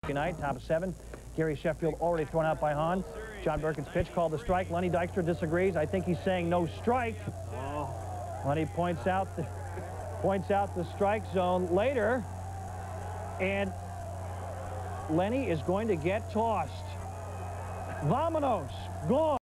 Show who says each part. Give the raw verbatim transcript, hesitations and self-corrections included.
Speaker 1: Tonight, top of seven. Gary Sheffield already thrown out by Hohn. John Birkin's pitch called the strike. Lenny Dykstra disagrees. I think he's saying no strike. Oh. Lenny points out the, points out the strike zone later. And Lenny is going to get tossed. Vamonos. Gone.